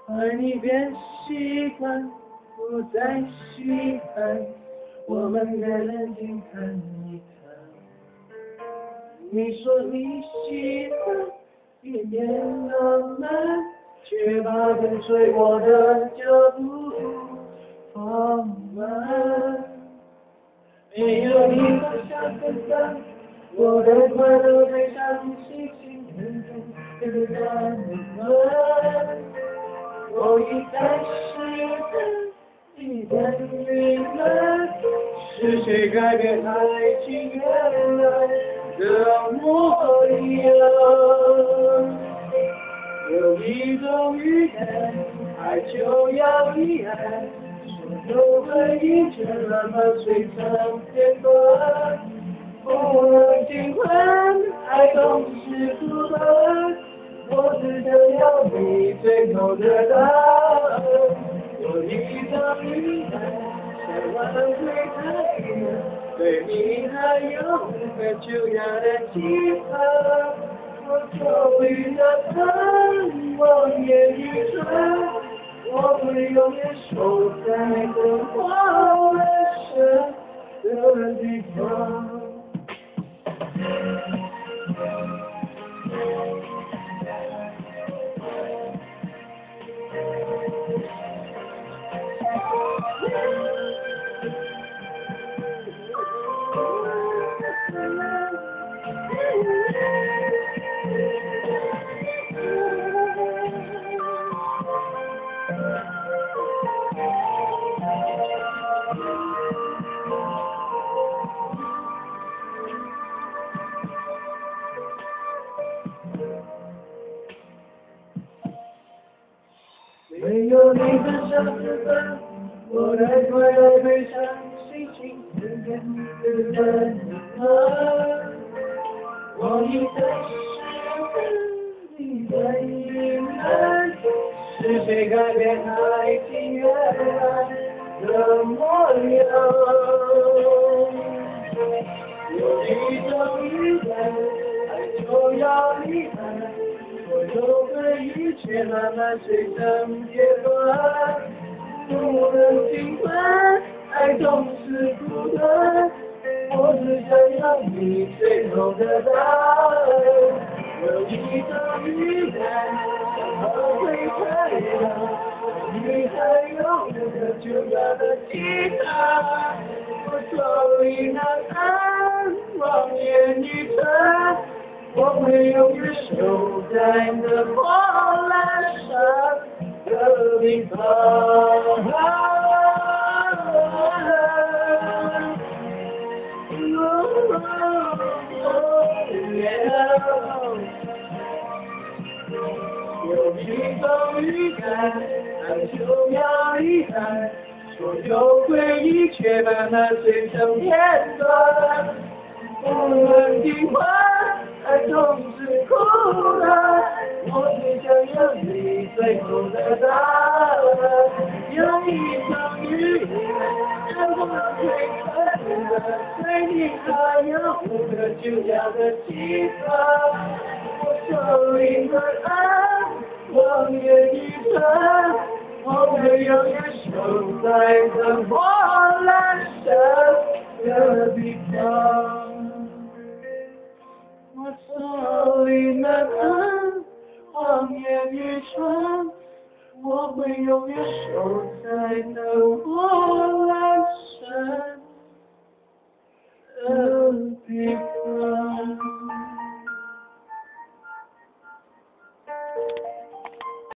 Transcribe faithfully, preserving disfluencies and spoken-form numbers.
而你变习惯，不再稀罕我们的冷静谈一谈。你说你喜欢一点浪漫，却把跟随我的脚步放慢。没有你的下个班，我的快乐悲伤心情天天都在慢。我一再试探你的云南，是谁改变爱情原来的模样？有一种预感，爱就要遗憾，所有回忆却慢慢碎成片段。不能尽管，爱总是苦的，我只想要你最后的答案。有一种预感，想挽回太难，对你还有个旧样的期盼。我抽离了盼望眼欲穿，我会永远守在灯火阑珊的地方。没有你的下个班，我的快乐悲伤心情天天都在慢。我一再试探你的隐瞒，是谁改变爱情原来的模样？有一种预感，爱就要遗憾，所有回忆却慢慢碎成片段。不能尽管，爱总是苦的，我只想要你最后的答案。有一种预感，我会太阳，你还有个旧样的吉他。我手里那安，望眼欲穿，我会永远守在那破烂山的地方。有一种预感，爱就要遗憾，所有回忆却慢慢碎成片段。不能尽管，爱总是苦的，我只想要你最后的答案。有一种预感，让我会快乐，对你还有个旧样的期盼。我手里的爱，望眼欲穿，我会永远守在这破烂山的地方。我手里的爱，望眼欲穿，我会永远守在灯火